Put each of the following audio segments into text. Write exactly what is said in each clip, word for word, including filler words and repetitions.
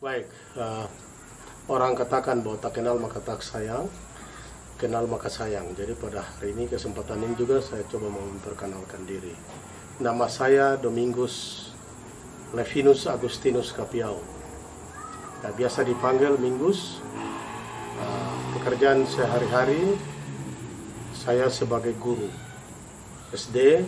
Baik, uh, orang katakan bahwa tak kenal maka tak sayang, kenal maka sayang. Jadi pada hari ini kesempatan ini juga saya coba memperkenalkan diri. Nama saya Domingus Levinus Agustinus Kapiau. Nah, biasa dipanggil Mingus. Uh, pekerjaan sehari-hari saya sebagai guru S D,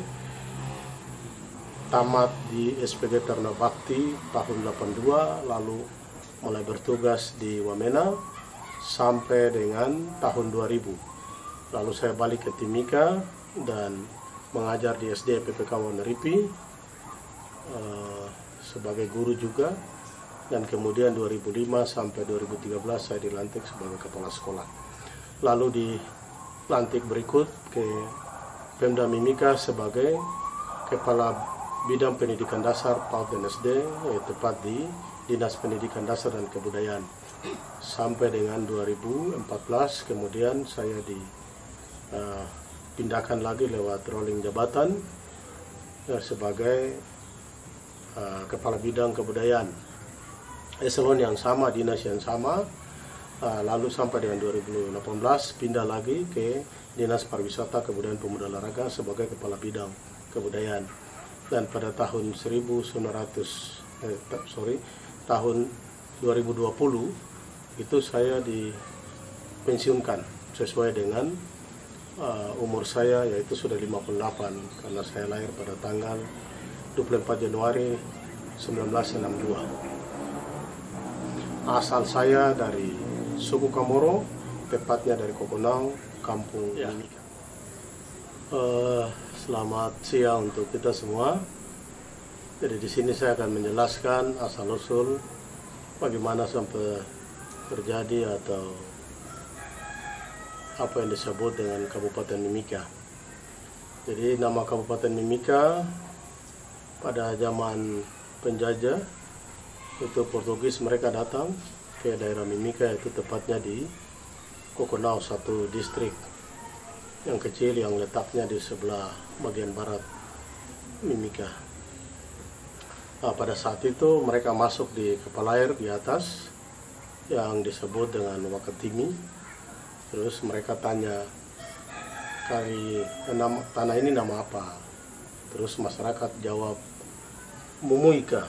tamat di S P G Taruna Bakti tahun delapan puluh dua, lalu mulai bertugas di Wamena sampai dengan tahun dua ribu. Lalu saya balik ke Timika dan mengajar di S D P P K Woneripi uh, sebagai guru juga, dan kemudian dua ribu lima sampai dua ribu tiga belas saya dilantik sebagai kepala sekolah. Lalu dilantik berikut ke Pemda Mimika sebagai kepala bidang pendidikan dasar PAUD dan S D, yaitu tepat di Dinas Pendidikan Dasar dan Kebudayaan sampai dengan dua ribu empat belas. Kemudian saya dipindahkan uh, lagi lewat rolling jabatan uh, sebagai uh, kepala bidang kebudayaan, eselon yang sama, dinas yang sama. uh, lalu sampai dengan dua ribu delapan belas pindah lagi ke Dinas Pariwisata Kebudayaan Pemuda Olahraga sebagai kepala bidang kebudayaan. Dan pada tahun seribu sembilan ratus eh, sorry tahun dua ribu dua puluh itu saya dipensiunkan sesuai dengan uh, umur saya, yaitu sudah lima puluh delapan, karena saya lahir pada tanggal dua puluh empat Januari seribu sembilan ratus enam puluh dua. Asal saya dari suku Kamoro, tepatnya dari Kokonau, Kampung ya. Mimika. Uh, selamat siang untuk kita semua. Jadi di sini saya akan menjelaskan asal-usul bagaimana sampai terjadi atau apa yang disebut dengan Kabupaten Mimika. Jadi nama Kabupaten Mimika pada zaman penjajah itu Portugis, mereka datang ke daerah Mimika, itu tepatnya di Kokonau, satu distrik yang kecil yang letaknya di sebelah bagian barat Mimika. Nah, pada saat itu mereka masuk di kapal air di atas yang disebut dengan Wakatimi. Terus mereka tanya, kali nama, tanah ini nama apa? Terus masyarakat jawab, Mumuika,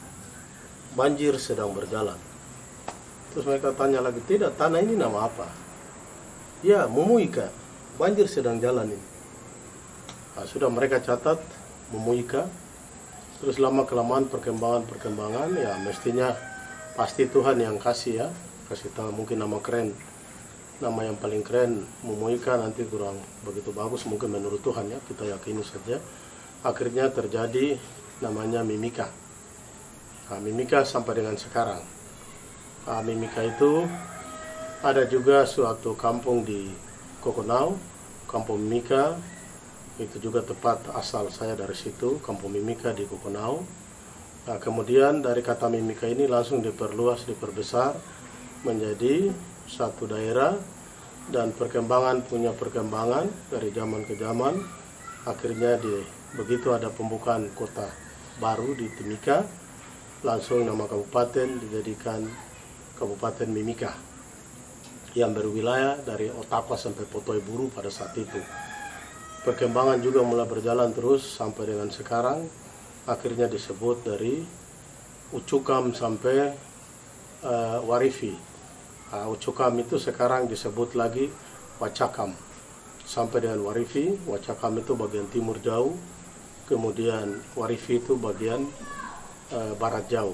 banjir sedang berjalan. Terus mereka tanya lagi, tidak, tanah ini nama apa? Ya, Mumuika, banjir sedang jalan ini. Nah, sudah mereka catat Mumuika. Terus lama kelamaan perkembangan-perkembangan, ya mestinya pasti Tuhan yang kasih ya, kasih tahu mungkin nama keren, nama yang paling keren Mumuika, nanti kurang begitu bagus mungkin menurut Tuhan ya, kita yakini saja. Akhirnya terjadi namanya Mimika. Nah, Mimika sampai dengan sekarang. Nah, Mimika itu ada juga suatu kampung di Kokonau, Kampung Mimika. Itu juga tepat asal saya dari situ, Kampung Mimika di Kokonau. Nah, kemudian dari kata Mimika ini langsung diperluas, diperbesar menjadi satu daerah, dan perkembangan punya perkembangan dari zaman ke zaman. Akhirnya di, begitu ada pembukaan kota baru di Timika, langsung nama kabupaten dijadikan Kabupaten Mimika yang berwilayah dari Otapa sampai Potoi Buru pada saat itu. Perkembangan juga mulai berjalan terus sampai dengan sekarang. Akhirnya disebut dari Ucukam sampai uh, Warifi. Uh, Ucukam itu sekarang disebut lagi Wacakam sampai dengan Warifi. Wacakam itu bagian timur jauh, kemudian Warifi itu bagian uh, barat jauh.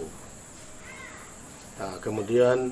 Nah, kemudian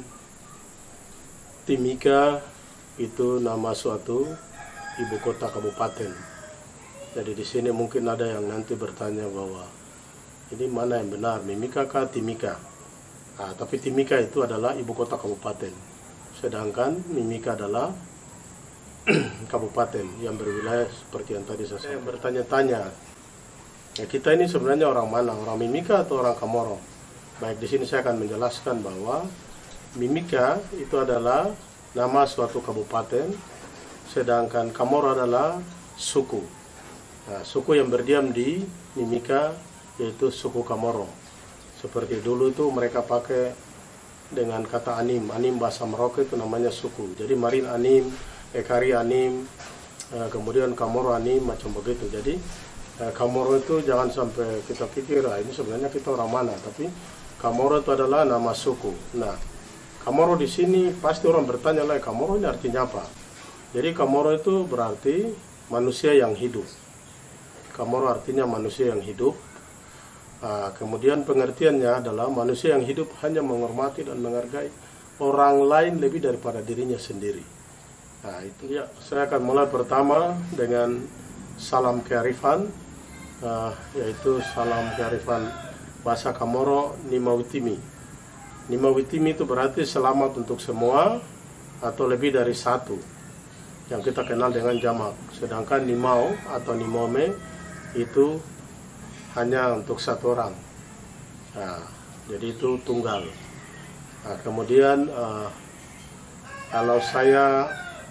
Timika itu nama suatu ibu kota kabupaten. Jadi di sini mungkin ada yang nanti bertanya bahwa ini mana yang benar, Mimika kah Timika? Nah, tapi Timika itu adalah ibu kota kabupaten, sedangkan Mimika adalah kabupaten yang berwilayah seperti yang tadi saya sampaikan. Bertanya-tanya, ya kita ini sebenarnya orang mana, orang Mimika atau orang Kamoro? Baik, di sini saya akan menjelaskan bahwa Mimika itu adalah nama suatu kabupaten, sedangkan Kamoro adalah suku. Nah, suku yang berdiam di Mimika yaitu suku Kamoro. Seperti dulu itu mereka pakai dengan kata anim. Anim bahasa Merauke itu namanya suku. Jadi Marin anim, Ekari anim, eh, kemudian Kamoro anim, macam begitu. Jadi eh, Kamoro itu jangan sampai kita pikir, ah, ini sebenarnya kita orang mana. Tapi Kamoro itu adalah nama suku. Nah, Kamoro di sini pasti orang bertanya lah, Kamoro ini artinya apa? Jadi Kamoro itu berarti manusia yang hidup. Kamoro artinya manusia yang hidup. Nah, kemudian pengertiannya adalah manusia yang hidup hanya menghormati dan menghargai orang lain lebih daripada dirinya sendiri. Nah, itu ya. Saya akan mulai pertama dengan salam kearifan, uh, yaitu salam kearifan bahasa Kamoro Nimawitimi. Nimawitimi itu berarti selamat untuk semua atau lebih dari satu, yang kita kenal dengan jamak. Sedangkan Nimau atau Nimome itu hanya untuk satu orang. Nah, jadi itu tunggal. Nah, kemudian uh, kalau saya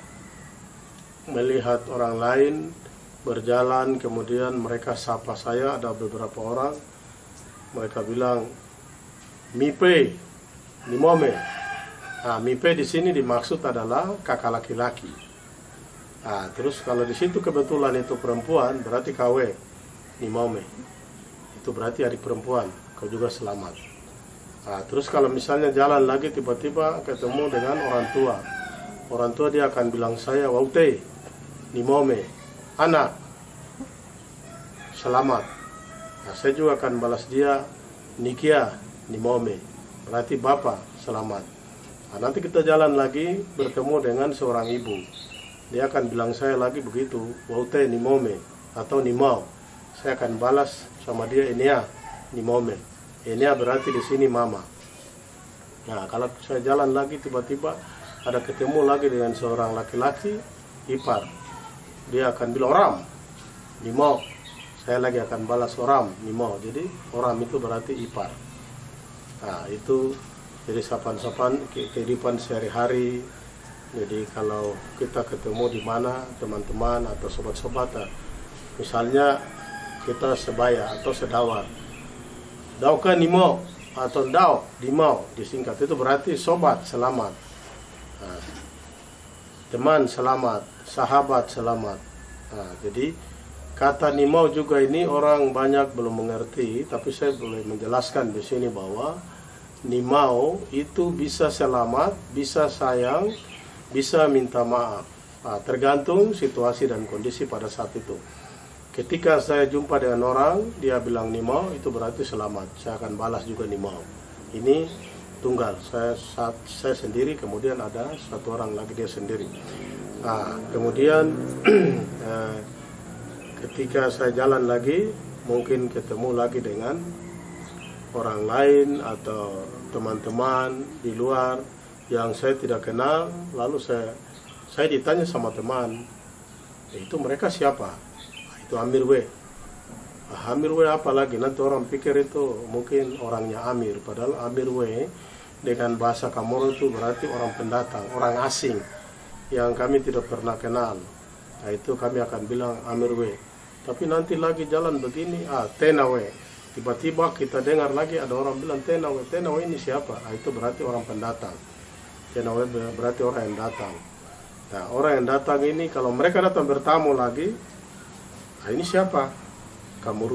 melihat orang lain berjalan, kemudian mereka sapa saya, ada beberapa orang, mereka bilang Mipe, Nimome. Nah, Mipe di sini dimaksud adalah kakak laki-laki. Nah, terus kalau di situ kebetulan itu perempuan, berarti kawe, Nimome. Itu berarti adik perempuan, kau juga selamat. Nah, terus kalau misalnya jalan lagi tiba-tiba ketemu dengan orang tua, orang tua dia akan bilang saya Waute, Nimome, anak, selamat. Nah, saya juga akan balas dia Nikia, Nimome, berarti bapak, selamat. Nah, nanti kita jalan lagi bertemu dengan seorang ibu, dia akan bilang saya lagi begitu, Waute, Nimome, atau Nimau. Saya akan balas sama dia Enia, Nimome. Enia berarti di sini mama. Nah, kalau saya jalan lagi tiba-tiba ada ketemu lagi dengan seorang laki-laki ipar, dia akan bilang Oram, Nimau. Saya lagi akan balas Oram, Nimau. Jadi Oram itu berarti ipar. Nah, itu jadi sapan-sapan kehidupan sehari-hari. Jadi kalau kita ketemu di mana teman-teman atau sobat-sobat, misalnya kita sebaya atau sedawat, dauka Nimau atau dau Dimau disingkat, itu berarti sobat selamat, nah, teman selamat, sahabat selamat. Nah, jadi kata Nimau juga ini orang banyak belum mengerti, tapi saya boleh menjelaskan di sini bahwa Nimau itu bisa selamat, bisa sayang, bisa minta maaf. Nah, tergantung situasi dan kondisi pada saat itu. Ketika saya jumpa dengan orang, dia bilang Nimau, itu berarti selamat. Saya akan balas juga Nimau. Ini tunggal, saya saya sendiri, kemudian ada satu orang lagi dia sendiri. Nah, kemudian eh, ketika saya jalan lagi, mungkin ketemu lagi dengan orang lain atau teman-teman di luar yang saya tidak kenal, lalu saya saya ditanya sama teman, itu mereka siapa? Itu Amir W. Ah, Amir W apa lagi? Nanti orang pikir itu mungkin orangnya Amir, padahal Amir W dengan bahasa Kamoro itu berarti orang pendatang, orang asing yang kami tidak pernah kenal. Nah, itu kami akan bilang Amir W. Tapi nanti lagi jalan begini, ah Tena W. Tiba-tiba kita dengar lagi ada orang bilang Tena W. Tena W ini siapa? Ah, itu berarti orang pendatang. Tena W berarti orang yang datang. Nah, orang yang datang ini kalau mereka datang bertamu lagi, nah, ini siapa? Kamuru.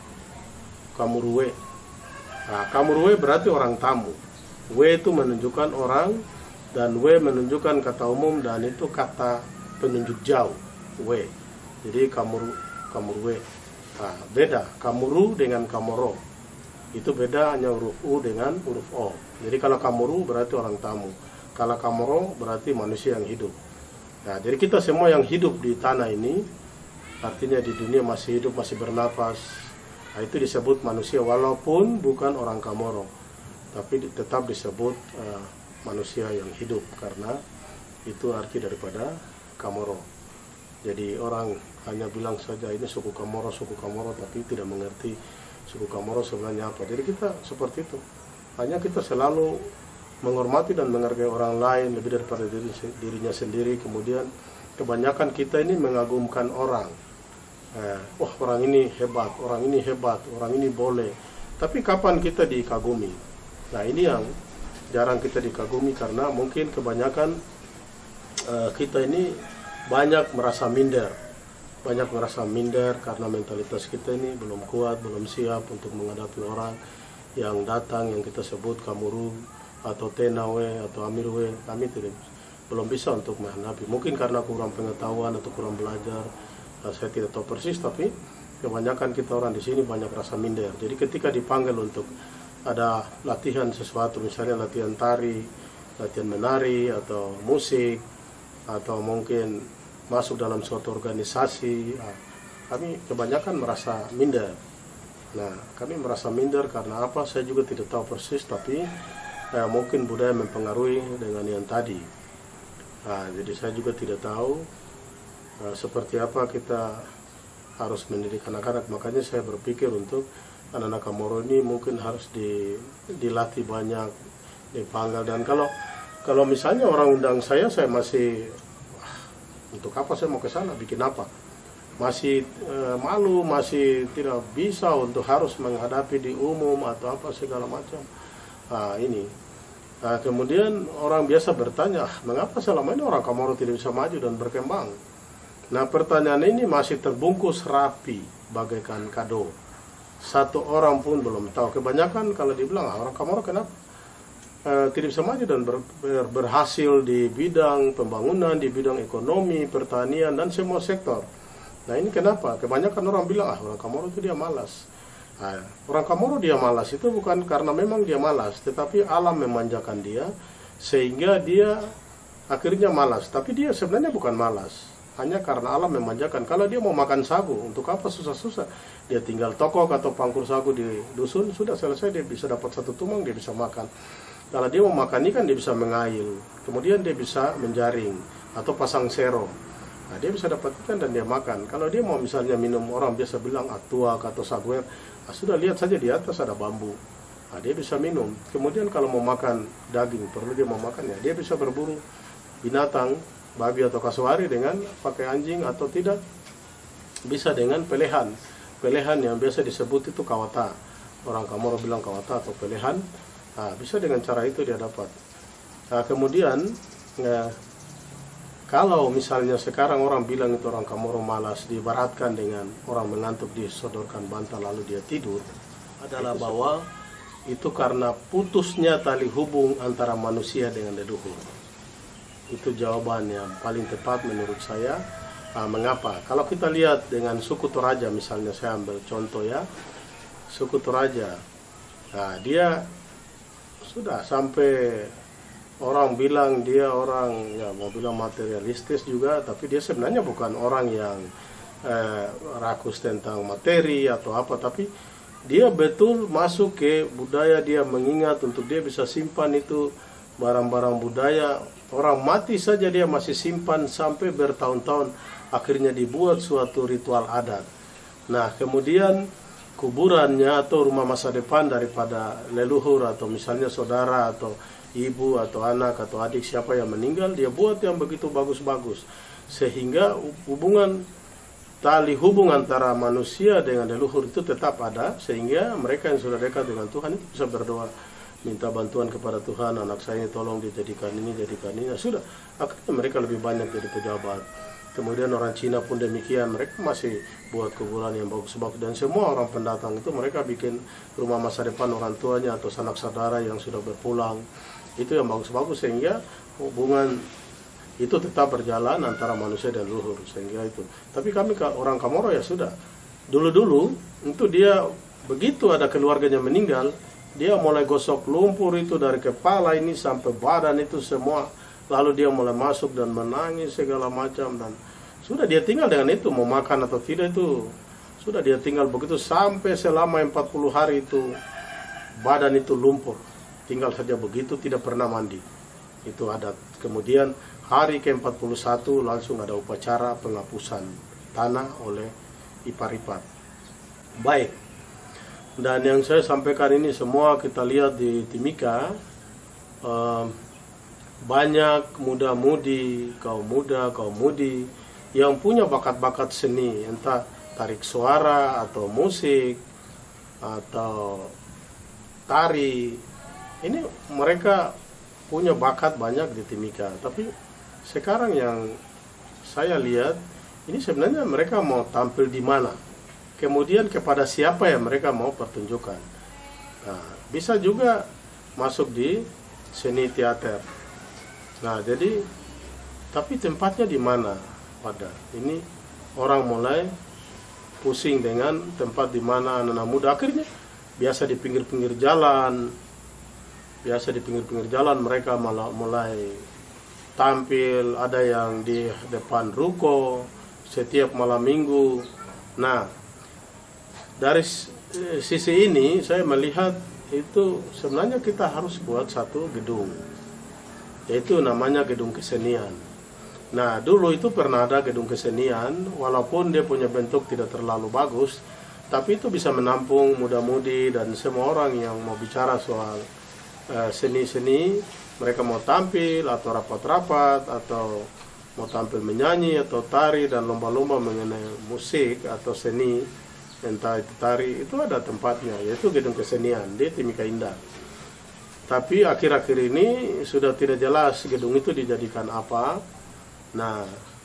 Kamurwe. Nah, Kamurwe berarti orang tamu. W itu menunjukkan orang, dan W menunjukkan kata umum, dan itu kata penunjuk jauh. W. Jadi Kamuru, Kamurwe. Nah, beda. Kamuru dengan Kamoro. Itu beda, hanya huruf U dengan huruf O. Jadi kalau Kamuru berarti orang tamu. Kalau Kamoro berarti manusia yang hidup. Nah, jadi kita semua yang hidup di tanah ini, artinya di dunia masih hidup, masih bernapas, nah, itu disebut manusia walaupun bukan orang Kamoro, tapi tetap disebut uh, manusia yang hidup karena itu arti daripada Kamoro. Jadi orang hanya bilang saja ini suku Kamoro, suku Kamoro, tapi tidak mengerti suku Kamoro sebenarnya apa. Jadi kita seperti itu, hanya kita selalu menghormati dan menghargai orang lain lebih daripada diri, dirinya sendiri. Kemudian kebanyakan kita ini mengagumkan orang. Eh, wah, orang ini hebat, orang ini hebat, orang ini boleh. Tapi kapan kita dikagumi? Nah, ini yang jarang kita dikagumi karena mungkin kebanyakan uh, kita ini banyak merasa minder, banyak merasa minder karena mentalitas kita ini belum kuat, belum siap untuk menghadapi orang yang datang yang kita sebut kamuru atau tenawe atau amirwe. Kami tidak belum bisa untuk menghadapi, mungkin karena kurang pengetahuan atau kurang belajar. Nah, saya tidak tahu persis, tapi kebanyakan kita orang di sini banyak rasa minder. Jadi ketika dipanggil untuk ada latihan sesuatu, misalnya latihan tari, latihan menari atau musik, atau mungkin masuk dalam suatu organisasi, nah, kami kebanyakan merasa minder. Nah, kami merasa minder karena apa? Saya juga tidak tahu persis, tapi eh, mungkin budaya mempengaruhi dengan yang tadi. Nah, jadi saya juga tidak tahu eh, seperti apa kita harus mendidik anak-anak. Makanya saya berpikir untuk anak-anak Kamoro ini mungkin harus di, dilatih banyak, dipanggil. Dan kalau kalau misalnya orang undang saya, saya masih wah, untuk apa saya mau ke sana, bikin apa? Masih eh, malu, masih tidak bisa untuk harus menghadapi di umum atau apa segala macam. Nah, ini. Nah, kemudian orang biasa bertanya, mengapa selama ini orang Kamoro tidak bisa maju dan berkembang? Nah, pertanyaan ini masih terbungkus rapi bagaikan kado. Satu orang pun belum tahu. Kebanyakan kalau dibilang ah, orang Kamoro kenapa e, tidak bisa maju dan ber, ber, berhasil di bidang pembangunan, di bidang ekonomi, pertanian dan semua sektor. Nah, ini kenapa? Kebanyakan orang bilang ah orang Kamoro itu dia malas. Nah, orang Kamoro dia malas itu bukan karena memang dia malas, tetapi alam memanjakan dia sehingga dia akhirnya malas. Tapi dia sebenarnya bukan malas, hanya karena alam memanjakan. Kalau dia mau makan sagu, untuk apa susah-susah? Dia tinggal tokok atau pangkur sagu di dusun, sudah selesai, dia bisa dapat satu tumang, dia bisa makan. Kalau dia mau makan ikan, dia bisa mengail. Kemudian dia bisa menjaring atau pasang serong. Nah, dia bisa dapat ikan dan dia makan. Kalau dia mau misalnya minum, orang biasa bilang atuak atau saguer, nah, sudah lihat saja di atas ada bambu. Nah, dia bisa minum. Kemudian kalau mau makan daging, perlu dia mau makan ya, dia bisa berburu binatang, babi atau kasuari dengan pakai anjing atau tidak, bisa dengan pelehan. Pelehan yang biasa disebut itu kawata. Orang Kamoro bilang kawata atau pelehan. Nah, bisa dengan cara itu dia dapat. Nah, kemudian ya, kalau misalnya sekarang orang bilang itu orang Kamoro malas, diibaratkan dengan orang mengantuk disodorkan bantal lalu dia tidur, adalah bahwa itu karena putusnya tali hubung antara manusia dengan leluhur. Itu jawaban yang paling tepat menurut saya. Nah, mengapa? Kalau kita lihat dengan suku Toraja misalnya, saya ambil contoh ya, suku Toraja, nah dia sudah sampai orang bilang dia orang, ya mau bilang materialistis juga, tapi dia sebenarnya bukan orang yang eh, rakus tentang materi atau apa, tapi dia betul masuk ke budaya, dia mengingat untuk dia bisa simpan itu barang-barang budaya. Orang mati saja dia masih simpan sampai bertahun-tahun, akhirnya dibuat suatu ritual adat. Nah, kemudian kuburannya atau rumah masa depan daripada leluhur atau misalnya saudara atau ibu atau anak atau adik siapa yang meninggal, dia buat yang begitu bagus-bagus sehingga hubungan tali hubung antara manusia dengan leluhur itu tetap ada, sehingga mereka yang sudah dekat dengan Tuhan itu bisa berdoa, minta bantuan kepada Tuhan, anak saya ini tolong dijadikan ini, jadikan ini. Nah, sudah, akhirnya mereka lebih banyak jadi pejabat. Kemudian orang Cina pun demikian, mereka masih buat kuburan yang bagus-bagus. Dan semua orang pendatang itu mereka bikin rumah masa depan orang tuanya atau sanak saudara yang sudah berpulang. Itu yang bagus-bagus sehingga hubungan itu tetap berjalan antara manusia dan leluhur, sehingga itu. Tapi kami orang Kamoro ya sudah, dulu-dulu itu dia begitu ada keluarganya meninggal, dia mulai gosok lumpur itu dari kepala ini sampai badan itu semua, lalu dia mulai masuk dan menangis segala macam, dan sudah dia tinggal dengan itu, mau makan atau tidak itu sudah dia tinggal begitu sampai selama empat puluh hari itu badan itu lumpur, tinggal saja begitu, tidak pernah mandi. Itu adat. Kemudian hari ke empat puluh satu langsung ada upacara penghapusan tanah oleh ipar-ipar. Baik. Dan yang saya sampaikan ini semua kita lihat di Timika, eh, banyak muda-mudi, kaum muda, kaum mudi yang punya bakat-bakat seni, entah tarik suara atau musik atau tari ini mereka punya bakat banyak di Timika, tapi sekarang yang saya lihat ini sebenarnya mereka mau tampil di mana, kemudian kepada siapa yang mereka mau pertunjukkan. Nah, bisa juga masuk di seni teater. Nah, jadi tapi tempatnya di mana? Pada ini orang mulai pusing dengan tempat di mana anak-anak muda, akhirnya biasa di pinggir-pinggir jalan. Biasa di pinggir-pinggir jalan mereka malah mulai tampil, ada yang di depan ruko setiap malam minggu. Nah, dari sisi ini saya melihat itu sebenarnya kita harus buat satu gedung, yaitu namanya gedung kesenian. Nah, dulu itu pernah ada gedung kesenian, walaupun dia punya bentuk tidak terlalu bagus, tapi itu bisa menampung muda-mudi dan semua orang yang mau bicara soal seni-seni, mereka mau tampil atau rapat-rapat atau mau tampil menyanyi atau tari dan lomba-lomba mengenai musik atau seni, entah itu tari, itu ada tempatnya, yaitu gedung kesenian di Timika Indah. Tapi akhir-akhir ini sudah tidak jelas gedung itu dijadikan apa. Nah,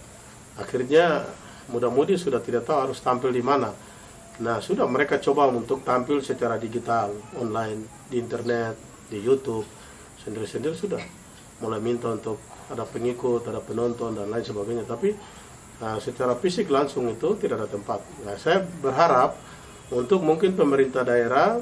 akhirnya muda-mudi sudah tidak tahu harus tampil di mana. Nah, sudah mereka coba untuk tampil secara digital, online, di internet, di YouTube, sendiri-sendiri sudah mulai minta untuk ada pengikut, ada penonton dan lain sebagainya. Tapi nah, secara fisik langsung itu tidak ada tempat. Nah, saya berharap untuk mungkin pemerintah daerah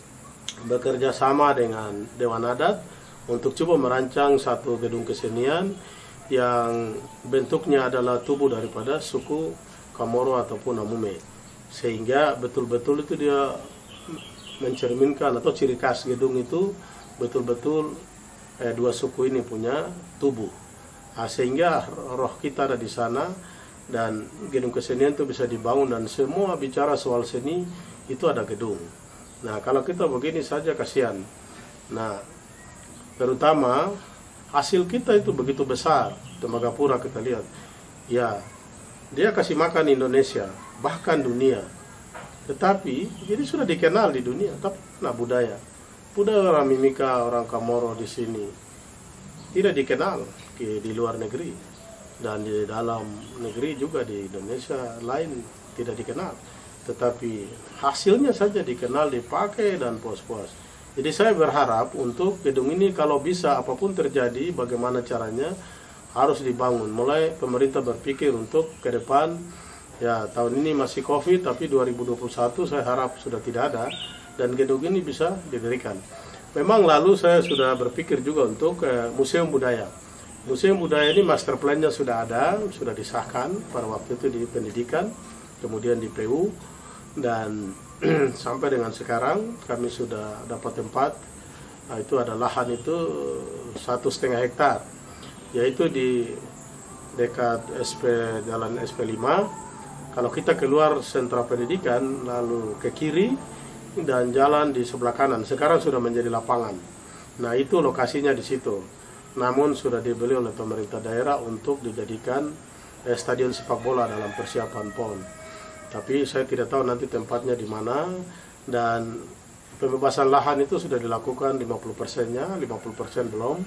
bekerja sama dengan Dewan Adat untuk coba merancang satu gedung kesenian yang bentuknya adalah tubuh daripada suku Kamoro ataupun Amume, sehingga betul-betul itu dia mencerminkan atau ciri khas gedung itu betul-betul eh, dua suku ini punya tubuh, nah, sehingga roh kita ada di sana dan gedung kesenian itu bisa dibangun dan semua bicara soal seni itu ada gedung. Nah, kalau kita begini saja kasihan. Nah, terutama hasil kita itu begitu besar, Tembagapura kita lihat, ya dia kasih makan Indonesia bahkan dunia, tetapi jadi sudah dikenal di dunia, tapi nah budaya budaya orang Mimika, orang Kamoro di sini tidak dikenal di, di luar negeri, dan di dalam negeri juga di Indonesia lain tidak dikenal, tetapi hasilnya saja dikenal, dipakai dan puas-puas. Jadi saya berharap untuk gedung ini kalau bisa apapun terjadi, bagaimana caranya harus dibangun. Mulai pemerintah berpikir untuk ke depan, ya tahun ini masih COVID, tapi dua ribu dua puluh satu saya harap sudah tidak ada dan gedung ini bisa didirikan. Memang lalu saya sudah berpikir juga untuk eh, museum budaya. Museum budaya ini master plan-nya sudah ada, sudah disahkan pada waktu itu di pendidikan, kemudian di P U, dan sampai dengan sekarang kami sudah dapat tempat. Nah, itu ada lahan itu satu setengah hektar, yaitu di dekat S P Jalan S P lima. Kalau kita keluar sentra pendidikan lalu ke kiri dan jalan di sebelah kanan, sekarang sudah menjadi lapangan. Nah, itu lokasinya di situ. Namun sudah dibeli oleh pemerintah daerah untuk dijadikan eh, stadion sepak bola dalam persiapan P O N. Tapi saya tidak tahu nanti tempatnya di mana, dan pembebasan lahan itu sudah dilakukan lima puluh persennya, lima puluh persen belum.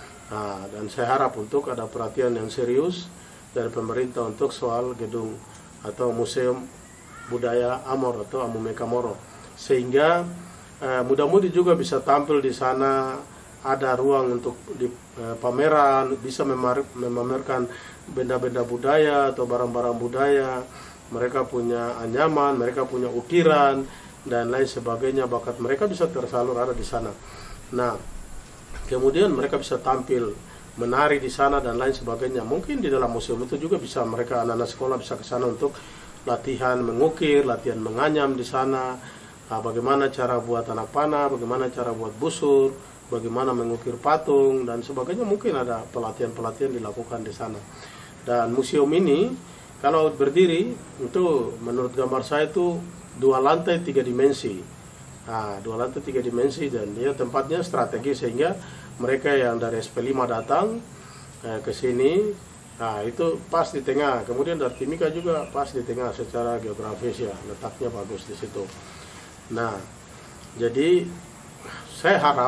Nah, dan saya harap untuk ada perhatian yang serius dari pemerintah untuk soal gedung atau museum budaya Amor atau Amume Kamoro, sehingga eh, muda-mudi juga bisa tampil di sana, ada ruang untuk di eh, pameran, bisa memar, memamerkan benda-benda budaya atau barang-barang budaya. Mereka punya anyaman, mereka punya ukiran dan lain sebagainya, bakat mereka bisa tersalur ada di sana. Nah, kemudian mereka bisa tampil menari di sana dan lain sebagainya. Mungkin di dalam museum itu juga bisa mereka, anak-anak sekolah bisa ke sana untuk latihan mengukir, latihan menganyam di sana. Nah, bagaimana cara buat anak panah, bagaimana cara buat busur, bagaimana mengukir patung dan sebagainya. Mungkin ada pelatihan-pelatihan dilakukan di sana. Dan museum ini kalau berdiri itu menurut gambar saya itu dua lantai tiga dimensi. Nah, dua lantai tiga dimensi, dan dia tempatnya strategis sehingga mereka yang dari S P lima datang eh, ke sini, nah itu pas di tengah. Kemudian dari Timika juga pas di tengah secara geografis, ya letaknya bagus di situ. Nah, jadi saya harap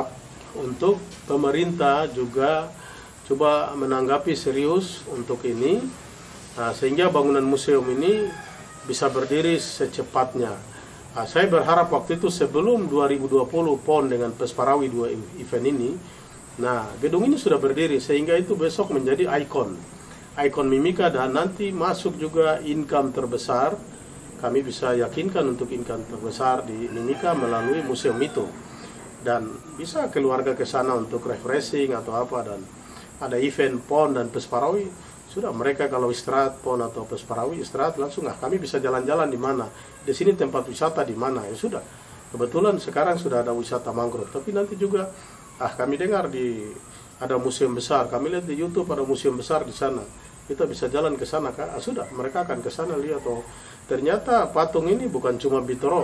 untuk pemerintah juga coba menanggapi serius untuk ini, nah, sehingga bangunan museum ini bisa berdiri secepatnya. Nah, saya berharap waktu itu sebelum dua ribu dua puluh P O N dengan Pesparawi dua event ini, nah gedung ini sudah berdiri sehingga itu besok menjadi ikon, ikon Mimika, dan nanti masuk juga income terbesar. Kami bisa yakinkan untuk income terbesar di Mimika melalui museum itu, dan bisa keluarga ke sana untuk refreshing atau apa, dan ada event P O N dan Pesparawi. Sudah mereka kalau istirahat P O N atau Pesparawi istirahat langsung, ah kami bisa jalan-jalan di mana, di sini tempat wisata di mana, ya sudah. Kebetulan sekarang sudah ada wisata mangrove, tapi nanti juga ah kami dengar di ada museum besar, kami lihat di YouTube ada museum besar di sana, kita bisa jalan ke sana, ah, sudah mereka akan ke sana lihat, oh ternyata patung ini bukan cuma Bitoro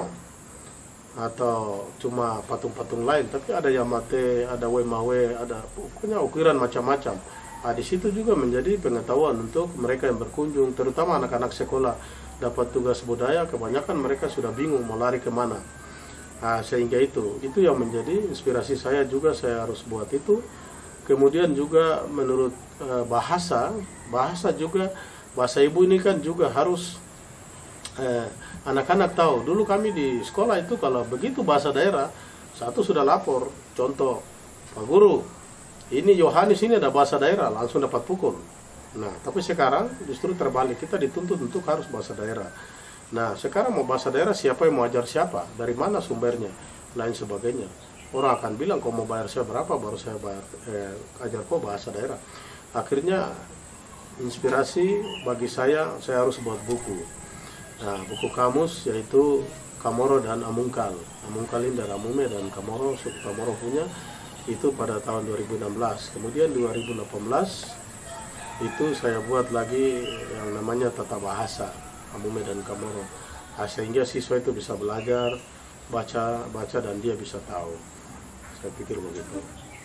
atau cuma patung-patung lain, tapi ada Yamate, ada Wemawe, ada pokoknya ukiran macam-macam. Nah, di situ juga menjadi pengetahuan untuk mereka yang berkunjung, terutama anak-anak sekolah dapat tugas budaya, kebanyakan mereka sudah bingung mau lari kemana. Nah, sehingga itu, itu yang menjadi inspirasi saya juga, saya harus buat itu. Kemudian juga menurut eh, bahasa, bahasa juga, bahasa ibu ini kan juga harus anak-anak eh, tahu. Dulu kami di sekolah itu kalau begitu bahasa daerah, satu sudah lapor, contoh, Pak Guru, ini Yohanes ini ada bahasa daerah, langsung dapat pukul. Nah, tapi sekarang justru terbalik, kita dituntut untuk harus bahasa daerah. Nah, sekarang mau bahasa daerah, siapa yang mau ajar siapa, dari mana sumbernya, lain sebagainya. Orang akan bilang, kau mau bayar saya berapa, baru saya bayar, eh, ajar kau bahasa daerah. Akhirnya, inspirasi bagi saya, saya harus buat buku. Nah, buku kamus yaitu Kamoro dan Amungkal. Amungkal ini dari Amume dan Kamoro, suku Kamoro punya, itu pada tahun dua ribu enam belas. Kemudian dua ribu delapan belas itu saya buat lagi yang namanya Tata Bahasa Amume dan Kamoro. Nah, sehingga siswa itu bisa belajar, baca, baca dan dia bisa tahu. Saya pikir begitu.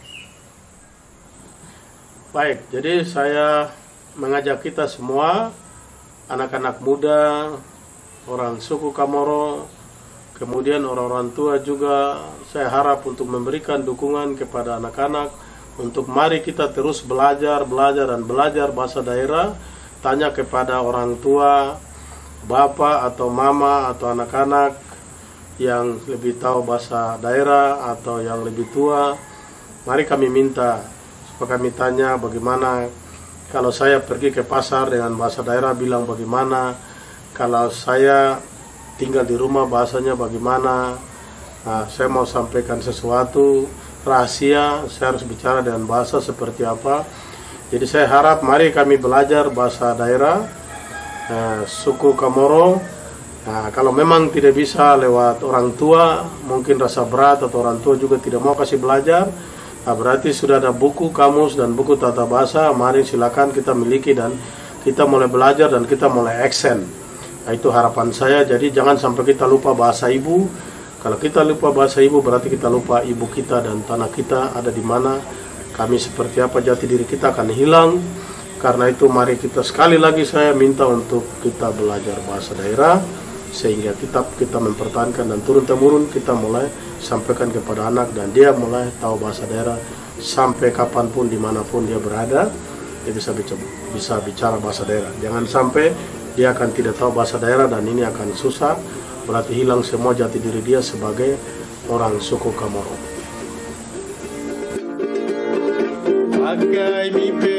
Baik, jadi saya mengajak kita semua, anak-anak muda, orang suku Kamoro, kemudian orang-orang tua juga, saya harap untuk memberikan dukungan kepada anak-anak untuk mari kita terus belajar, belajar dan belajar bahasa daerah. Tanya kepada orang tua, bapak atau mama atau anak-anak yang lebih tahu bahasa daerah atau yang lebih tua, mari kami minta supaya kami tanya bagaimana kalau saya pergi ke pasar dengan bahasa daerah, bilang bagaimana. Kalau saya tinggal di rumah bahasanya bagaimana. Nah, saya mau sampaikan sesuatu rahasia, saya harus bicara dengan bahasa seperti apa. Jadi saya harap mari kami belajar bahasa daerah eh, suku Kamoro. Nah, kalau memang tidak bisa lewat orang tua, mungkin rasa berat atau orang tua juga tidak mau kasih belajar, nah, berarti sudah ada buku kamus dan buku tata bahasa, mari silakan kita miliki dan kita mulai belajar dan kita mulai action. Nah, itu harapan saya. Jadi jangan sampai kita lupa bahasa ibu. Kalau kita lupa bahasa ibu, berarti kita lupa ibu kita dan tanah kita ada di mana. Kami seperti apa, jati diri kita akan hilang. Karena itu mari kita sekali lagi saya minta untuk kita belajar bahasa daerah, sehingga kita kita mempertahankan dan turun-temurun kita mulai sampaikan kepada anak, dan dia mulai tahu bahasa daerah sampai kapanpun dimanapun dia berada, dia bisa bicara, bisa bicara bahasa daerah. Jangan sampai dia akan tidak tahu bahasa daerah dan ini akan susah, berarti hilang semua jati diri dia sebagai orang suku Kamoro. Bagai mimpi